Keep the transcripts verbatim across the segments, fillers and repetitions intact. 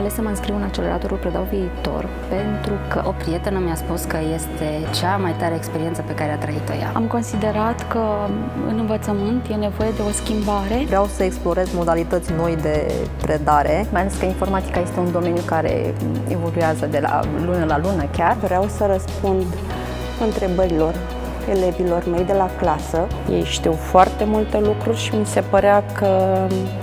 ales să mă înscriu în acceleratorul Predau Viitor pentru că o prietenă mi-a spus că este cea mai tare experiență pe care a trăit-o ea. Am considerat că în învățământ e nevoie de o schimbare. Vreau să explorez modalități noi de predare, mai ales că informatica este un domeniu care evoluează de la lună la lună chiar. Vreau să răspund întrebărilor elevilor mei de la clasă. Ei știu foarte multe lucruri și mi se părea că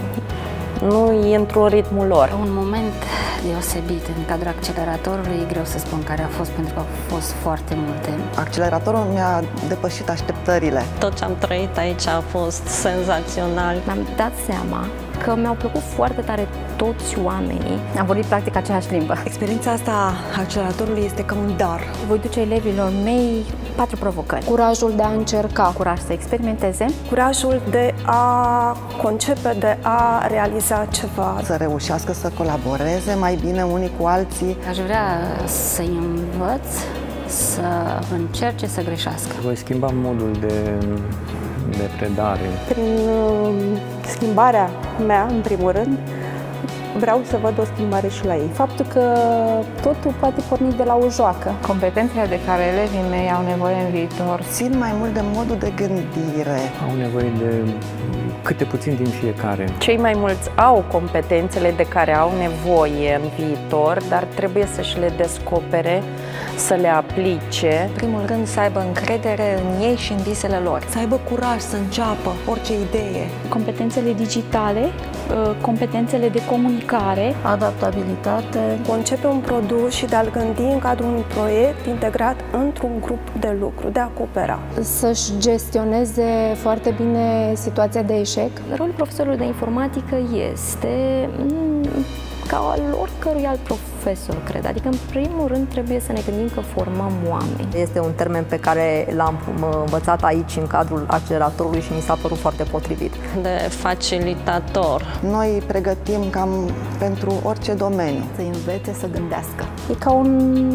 nu e într-un ritmul lor. Un moment deosebit în cadrul acceleratorului, e greu să spun care a fost, pentru că au fost foarte multe. Acceleratorul mi-a depășit așteptările. Tot ce am trăit aici a fost senzațional. Mi-am dat seama că mi-au plăcut foarte tare toți oamenii. Am vorbit practic aceeași limbă. Experiența asta a acceleratorului este ca un dar. Voi duce elevilor mei patru provocări. Curajul de a încerca, curaj să experimenteze, curajul de a concepe, de a realiza ceva, să reușească să colaboreze mai bine unii cu alții. Aș vrea să-i învăț să încerce să greșească. Voi schimba modul de, de predare. Prin uh, schimbarea mea, în primul rând, vreau să văd o schimbare și la ei. Faptul că totul poate porni de la o joacă. Competențele de care elevii mei au nevoie în viitor. Țin mai mult de modul de gândire. Au nevoie de câte puțin din fiecare. Cei mai mulți au competențele de care au nevoie în viitor, dar trebuie să și le descopere, să le aplice. În primul rând să aibă încredere în ei și în visele lor. Să aibă curaj să înceapă orice idee. Competențele digitale, competențele de comunicare, adaptabilitate, concepe un produs și de a-l gândi în cadrul unui proiect integrat într-un grup de lucru, de a coopera. Să-și gestioneze foarte bine situația de eșec. Rolul profesorului de informatică este ca al oricărui alt profesor, cred. Adică, în primul rând, trebuie să ne gândim că formăm oameni. Este un termen pe care l-am învățat aici, în cadrul acceleratorului, și mi s-a părut foarte potrivit. De facilitator. Noi pregătim cam pentru orice domeniu. Să învețe să gândească. E ca un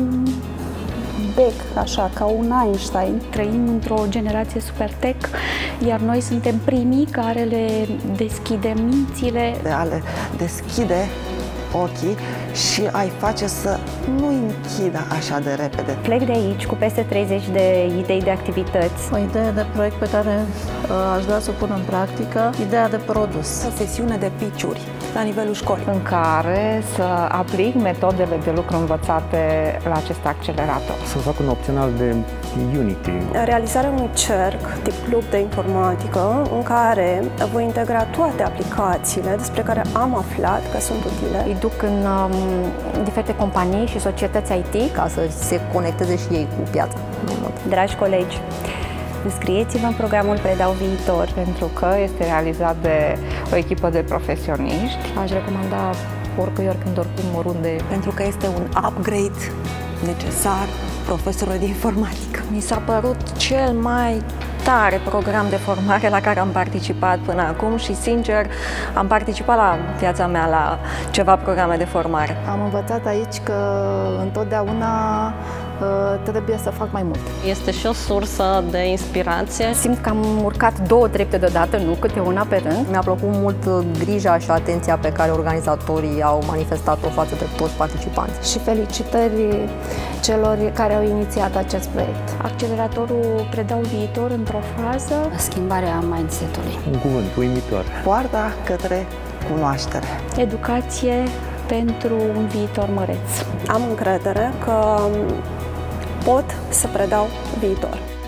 bec, așa, ca un Einstein. Trăim într-o generație super tech, iar noi suntem primii care le deschidem mințile. De a le deschide ochii și a-i face să nu închidă așa de repede. Plec de aici cu peste treizeci de idei de activități. O idee de proiect pe care uh, aș vrea să o pun în practică, ideea de produs. O sesiune de pitch-uri la nivelul școlii, în care să aplic metodele de lucru învățate la acest accelerator. Să fac un opțional de Unity. Realizarea unui cerc tip club de informatică în care voi integra toate aplicațiile despre care am aflat că sunt utile. Îi duc în um, diferite companii și societăți I T ca să se conecteze și ei cu piața. Dragi colegi, înscrieți-vă în programul Predau Viitor. Pentru că este realizat de o echipă de profesioniști. Aș recomanda oricui, oricând, oricum, oriunde. Pentru că este un upgrade necesar profesorului de informatică. Mi s-a părut cel mai tare program de formare la care am participat până acum și, sincer, am participat la viața mea la ceva programe de formare. Am învățat aici că întotdeauna trebuie să fac mai mult. Este și o sursă de inspirație. Simt că am urcat două trepte deodată, nu câte una pe rând. Mi-a plăcut mult grija și atenția pe care organizatorii au manifestat-o față de toți participanții. Și felicitări celor care au inițiat acest proiect. Acceleratorul Predau Viitor într-o fază. Schimbarea mindset-ului. Un cuvânt uimitor. Poarta către cunoaștere. Educație pentru un viitor măreț. Am încredere că pot să predau viitor.